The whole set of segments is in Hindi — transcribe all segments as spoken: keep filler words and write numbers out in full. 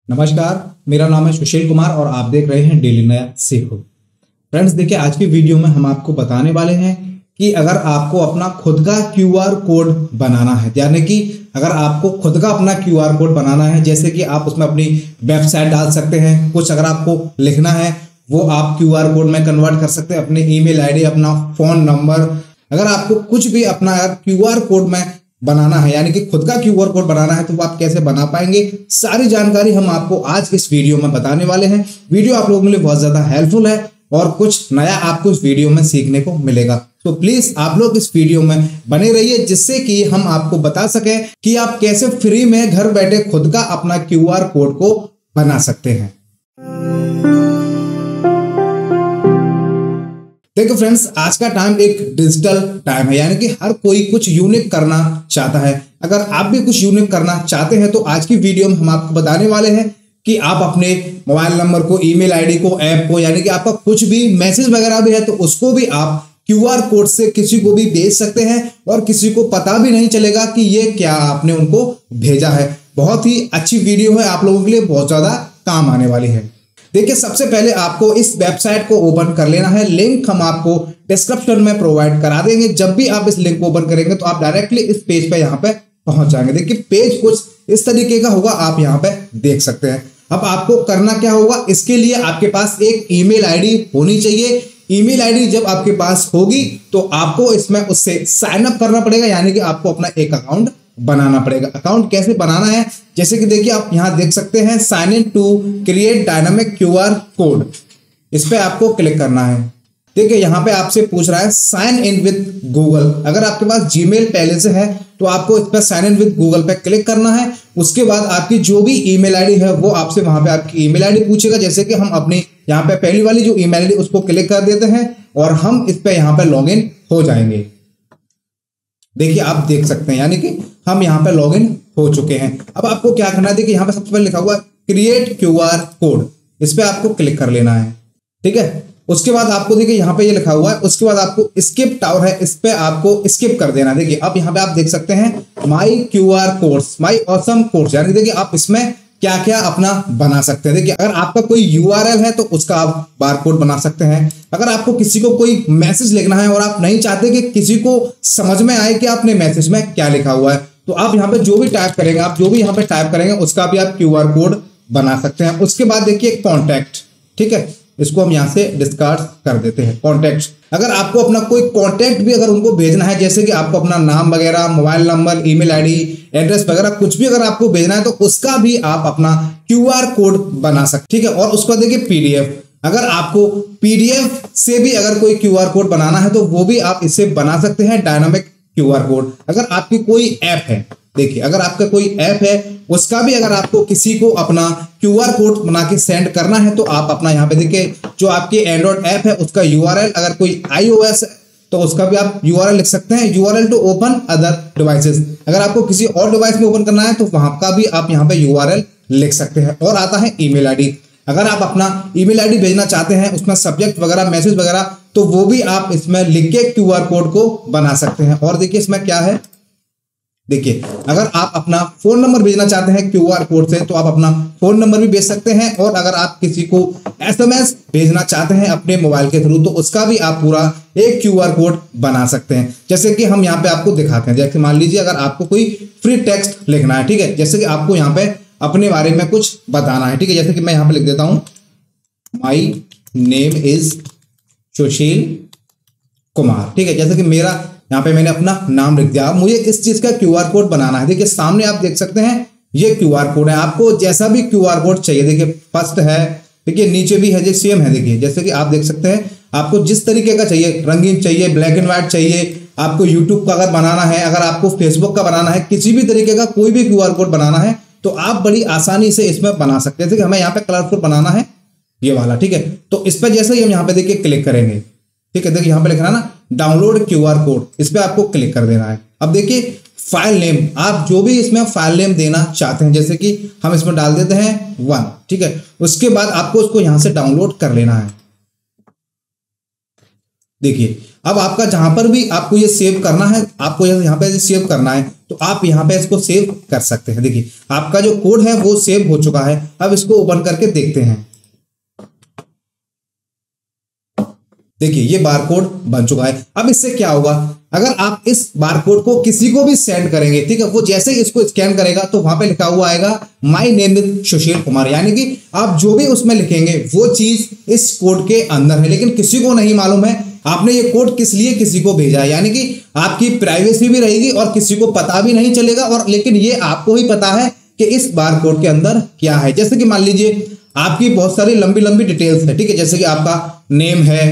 नमस्कार, मेरा नाम है सुशील कुमार और आप देख रहे हैं डेली नया सीखो। फ्रेंड्स देखिए, आज की वीडियो में हम आपको बताने वाले हैं कि अगर आपको अपना खुद का क्यू आर कोड बनाना है, यानी कि अगर आपको खुद का अपना क्यू आर कोड बनाना है, जैसे कि आप उसमें अपनी वेबसाइट डाल सकते हैं, कुछ अगर आपको लिखना है वो आप क्यू आर कोड में कन्वर्ट कर सकते हैं, अपने ईमेल आईडी, अपना फोन नंबर। अगर आपको कुछ भी अपना क्यू आर कोड में बनाना है, यानी कि खुद का क्यू आर कोड बनाना है, तो वो आप कैसे बना पाएंगे, सारी जानकारी हम आपको आज इस वीडियो में बताने वाले हैं। वीडियो आप लोगों के लिए बहुत ज्यादा हेल्पफुल है और कुछ नया आपको इस वीडियो में सीखने को मिलेगा। तो प्लीज आप लोग इस वीडियो में बने रहिए, जिससे कि हम आपको बता सके कि आप कैसे फ्री में घर बैठे खुद का अपना क्यू आर कोड को बना सकते हैं। देखो फ्रेंड्स, आज का टाइम एक डिजिटल टाइम है, यानी कि हर कोई कुछ यूनिक करना चाहता है। अगर आप भी कुछ यूनिक करना चाहते हैं तो आज की वीडियो में हम आपको बताने वाले हैं कि आप अपने मोबाइल नंबर को, ईमेल आईडी को, ऐप को, यानी कि आपका कुछ भी मैसेज वगैरह भी है तो उसको भी आप क्यू आर कोड से किसी को भी भेज सकते हैं और किसी को पता भी नहीं चलेगा कि ये क्या आपने उनको भेजा है। बहुत ही अच्छी वीडियो है, आप लोगों के लिए बहुत ज्यादा काम आने वाली है। देखिए, सबसे पहले आपको इस वेबसाइट को ओपन कर लेना है। लिंक हम आपको डिस्क्रिप्शन में प्रोवाइड करा देंगे। जब भी आप इस लिंक को ओपन करेंगे तो आप डायरेक्टली इस पेज पे यहाँ पे पहुंच जाएंगे। देखिए, पेज कुछ इस तरीके का होगा, आप यहाँ पे देख सकते हैं। अब आपको करना क्या होगा, इसके लिए आपके पास एक ईमेल आईडी होनी चाहिए। ईमेल आईडी जब आपके पास होगी तो आपको इसमें उससे साइन अप करना पड़ेगा, यानी कि आपको अपना एक अकाउंट बनाना पड़ेगा। अकाउंट कैसे बनाना है, जैसे कि देखिए आप यहां देख सकते हैं, sign in to create dynamic Q R code, इस पे आपको क्लिक करना है। देखिए यहां पे आपसे पूछ रहा है साइन इन विद गूगल। अगर आपके पास जीमेल पहले से है तो आपको इस पर साइन इन विद गूगल पे क्लिक करना है। उसके बाद आपकी जो भी ईमेल आईडी है वो आपसे वहां पे आपकी ईमेल आईडी पूछेगा। जैसे कि हम अपनी यहाँ पे पहली वाली जो ईमेल आईडी उसको क्लिक कर देते हैं और हम इस पे यहाँ पे लॉग इन हो जाएंगे। देखिए आप देख सकते हैं, यानी कि हम यहाँ पे लॉगिन हो चुके हैं। अब आपको क्या करना है, देखिए यहाँ पे सबसे पहले लिखा हुआ है क्रिएट क्यू आर कोड, इस पे आपको क्लिक कर लेना है। ठीक है, उसके बाद आपको देखिए यहाँ पे ये लिखा हुआ है, उसके बाद आपको स्किप टावर है, इस पे आपको स्किप कर देना है। देखिए अब यहाँ पे आप देख सकते हैं my Q R codes, my awesome codes, यानी देखिए आप इसमें क्या क्या अपना बना सकते हैं। देखिए अगर आपका कोई यू आर एल है तो उसका आप बारकोड बना सकते हैं। अगर आपको किसी को कोई मैसेज लिखना है और आप नहीं चाहते कि किसी को समझ में आए कि आपने मैसेज में क्या लिखा हुआ है, तो आप यहाँ पे जो भी टाइप करेंगे, आप जो भी यहाँ पे टाइप करेंगे उसका भी आप क्यू आर कोड बना सकते हैं। उसके बाद देखिए कॉन्टैक्ट, ठीक है, इसको हम यहाँ से डिस्कार्ड कर देते हैं। कॉन्टैक्ट, अगर आपको अपना कोई कॉन्टैक्ट भी अगर उनको भेजना है, जैसे कि आपको अपना नाम वगैरह, mobile number, email ID, address वगैरह कुछ भी अगर आपको भेजना है तो उसका भी आप अपना क्यू आर कोड बना सकते, ठीक है। और उसको देखिए पीडीएफ, अगर आपको पीडीएफ से भी अगर कोई क्यू आर कोड बनाना है तो वो भी आप इससे बना सकते हैं, डायनामिक क्यू आर कोड। अगर आपकी कोई ऐप है, देखिए अगर आपका कोई ऐप है उसका भी अगर आपको किसी को अपना क्यू आर कोड बना के सेंड करना है तो आप अपना यहाँ पे देखिए जो आपकी एंड्रॉइड ऐप है उसका यूआरएल, अगर कोई आईओएस तो उसका भी आप यूआरएल लिख सकते हैं, URL to open other devices. अगर आपको किसी और डिवाइस में ओपन करना है तो वहां का भी आप यहाँ पे यूआरएल लिख सकते हैं। और आता है ईमेल आईडी, अगर आप अपना ईमेल आईडी भेजना चाहते हैं, उसमें सब्जेक्ट वगैरह, मैसेज वगैरह, तो वो भी आप इसमें लिख के क्यू आर कोड को बना सकते हैं। और देखिए इसमें क्या है, देखिए अगर आप अपना फोन नंबर भेजना चाहते हैं क्यू आर कोड से तो आप अपना फोन नंबर भी भेज सकते हैं। और अगर आप किसी को एसएमएस भेजना चाहते हैं अपने मोबाइल के थ्रू तो उसका भी आप पूरा एक क्यू आर कोड बना सकते हैं। जैसे कि हम यहाँ पे आपको दिखाते हैं, जैसे मान लीजिए अगर आपको कोई फ्री टेक्स्ट लिखना है, ठीक है, जैसे कि आपको यहाँ पे अपने बारे में कुछ बताना है, ठीक है, जैसे कि मैं यहाँ पे लिख देता हूं my name is Sushil Kumar, ठीक है, जैसे कि मेरा यहाँ पे मैंने अपना नाम लिख दिया। मुझे इस चीज का क्यू आर कोड बनाना है। देखिए सामने आप देख सकते हैं ये क्यू आर कोड है, आपको जैसा भी क्यू आर कोड चाहिए, देखिए फर्स्ट है, देखिए नीचे भी है, जो सेम है, देखिए जैसे कि आप देख सकते हैं आपको जिस तरीके का चाहिए, रंगीन चाहिए, ब्लैक एंड व्हाइट चाहिए, आपको यूट्यूब का अगर बनाना है, अगर आपको फेसबुक का बनाना है, किसी भी तरीके का कोई भी क्यू आर कोड बनाना है तो आप बड़ी आसानी से इसमें बना सकते हैं। जैसे कि हमें यहाँ पे कलरफुल बनाना है ये वाला, ठीक है, तो इस पर जैसे ही हम यहाँ पे देखिए क्लिक करेंगे, ठीक है, देखिए यहाँ पे लिखना है ना डाउनलोड क्यू आर कोड, इस पे आपको क्लिक कर देना है। अब देखिए फाइल नेम, आप जो भी इसमें फाइल नेम देना चाहते हैं, जैसे कि हम इसमें डाल देते हैं वन, ठीक है, उसके बाद आपको उसको यहां से डाउनलोड कर लेना है। देखिए अब आपका जहां पर भी आपको ये सेव करना है, आपको यहाँ पे सेव करना है तो आप यहाँ पे इसको सेव कर सकते हैं। देखिए आपका जो कोड है वो सेव हो चुका है। अब इसको ओपन करके देखते हैं। देखिए ये बारकोड बन चुका है। अब इससे क्या होगा, अगर आप इस बारकोड को किसी को भी सेंड करेंगे, ठीक है, वो जैसे ही इसको स्कैन करेगा तो वहां पे लिखा हुआ आएगा my name is Sushil Kumar, यानी कि आप जो भी उसमें लिखेंगे वो चीज इस कोड के अंदर है, लेकिन किसी को नहीं मालूम है आपने ये कोड किस लिए किसी को भेजा है। यानी कि आपकी प्राइवेसी भी रहेगी और किसी को पता भी नहीं चलेगा, और लेकिन ये आपको ही पता है कि इस बारकोड के अंदर क्या है। जैसे कि मान लीजिए आपकी बहुत सारी लंबी लंबी डिटेल्स है, ठीक है, जैसे कि आपका नेम है,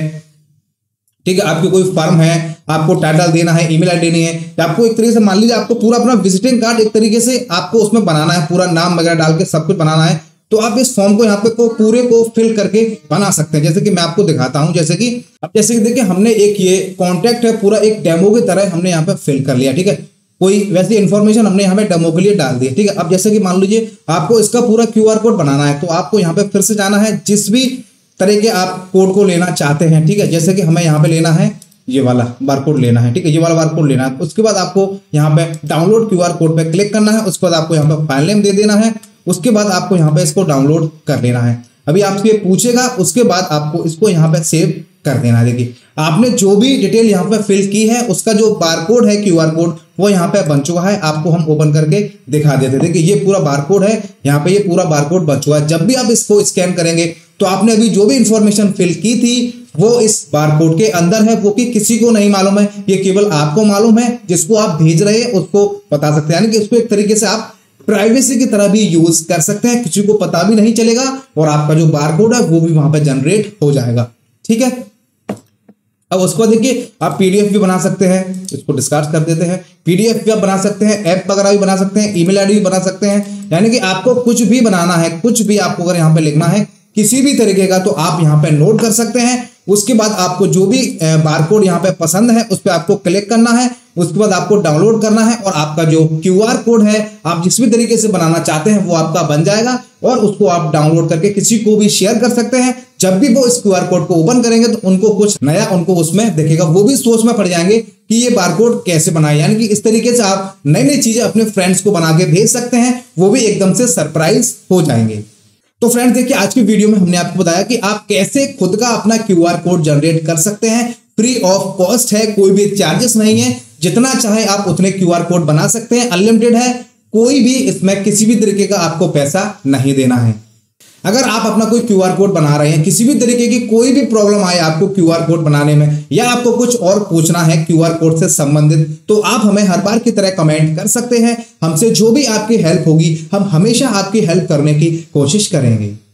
ठीक है, आपकी कोई फर्म है, आपको टाइटल देना है, ईमेल आईडी देनी है, तो आपको एक तरीके से मान लीजिए आपको पूरा अपना विजिटिंग कार्ड एक तरीके से आपको उसमें बनाना है, पूरा नाम वगैरह डाल के सब कुछ बनाना है, तो आप इस फॉर्म को यहाँ पे को पूरे को फिल करके बना सकते हैं। जैसे कि मैं आपको दिखाता हूं, जैसे कि अब जैसे कि देखिए हमने एक ये कॉन्टैक्ट है पूरा एक डेमो की तरह हमने यहाँ पे फिल कर लिया, ठीक है, कोई वैसी इन्फॉर्मेशन हमने यहाँ पे डेमो के लिए डाल दी, ठीक है। अब जैसे कि मान लीजिए आपको इसका पूरा क्यू आर कोड बनाना है, तो आपको यहाँ पे फिर से जाना है, जिस भी तरह के आप कोड को लेना चाहते हैं, ठीक है, जैसे कि हमें यहाँ पे लेना है ये वाला बारकोड लेना है, ठीक है, ये वाला बारकोड लेना है। उसके बाद आपको यहाँ पे डाउनलोड क्यूआर कोड पे क्लिक करना है, उसके बाद आपको यहाँ पे फाइल नेम दे देना है, उसके बाद आपको यहाँ पे इसको डाउनलोड कर लेना है। अभी आपसे पूछेगा, उसके बाद आपको इसको यहाँ पे सेव कर देना है। देखिए आपने जो भी डिटेल यहाँ पे फिल की है उसका जो बारकोड है क्यूआर कोड वो यहाँ पे बन चुका है। आपको हम ओपन करके दिखा देते हैं। देखिए ये पूरा बारकोड है, यहाँ पे ये पूरा बारकोड बन चुका है। जब भी आप इसको स्कैन करेंगे तो आपने अभी जो भी इंफॉर्मेशन फिल की थी वो इस बारकोड के अंदर है, वो कि किसी को नहीं मालूम है, ये केवल आपको मालूम है, जिसको आप भेज रहे हैं उसको बता सकते हैं। यानी कि इसको एक तरीके से आप प्राइवेसी की तरह भी यूज कर सकते हैं, किसी को पता भी नहीं चलेगा और आपका जो बारकोड है वो भी वहां पे जनरेट हो जाएगा, ठीक है। अब उसको देखिए आप पीडीएफ भी बना सकते हैं, इसको डिस्कार्ड कर देते हैं। पीडीएफ भी आप बना सकते हैं, ऐप वगैरह भी बना सकते हैं, ईमेल आईडी भी बना सकते हैं। यानी कि आपको कुछ भी बनाना है, कुछ भी आपको अगर यहाँ पे लिखना है किसी भी तरीके का, तो आप यहाँ पे नोट कर सकते हैं। उसके बाद आपको जो भी बारकोड यहाँ पे पसंद है उस पर आपको क्लिक करना है, उसके बाद आपको डाउनलोड करना है और आपका जो क्यूआर कोड है आप जिस भी तरीके से बनाना चाहते हैं वो आपका बन जाएगा और उसको आप डाउनलोड करके किसी को भी शेयर कर सकते हैं। जब भी वो इस क्यूआर कोड को ओपन करेंगे तो उनको कुछ नया उनको उसमें दिखेगा, वो भी सोच में पड़ जाएंगे कि ये बारकोड कैसे बनाए। यानी कि इस तरीके से आप नई नई चीजें अपने फ्रेंड्स को बना के भेज सकते हैं, वो भी एकदम से सरप्राइज हो जाएंगे। तो फ्रेंड्स देखिए आज की वीडियो में हमने आपको बताया कि आप कैसे खुद का अपना क्यूआर कोड जनरेट कर सकते हैं। फ्री ऑफ कॉस्ट है, कोई भी चार्जेस नहीं है, जितना चाहे आप उतने क्यूआर कोड बना सकते हैं, अनलिमिटेड है, कोई भी इसमें किसी भी तरीके का आपको पैसा नहीं देना है। अगर आप अपना कोई क्यूआर कोड बना रहे हैं, किसी भी तरीके की कोई भी प्रॉब्लम आए आपको क्यूआर कोड बनाने में या आपको कुछ और पूछना है क्यूआर कोड से संबंधित, तो आप हमें हर बार की तरह कमेंट कर सकते हैं। हमसे जो भी आपकी हेल्प होगी हम हमेशा आपकी हेल्प करने की कोशिश करेंगे।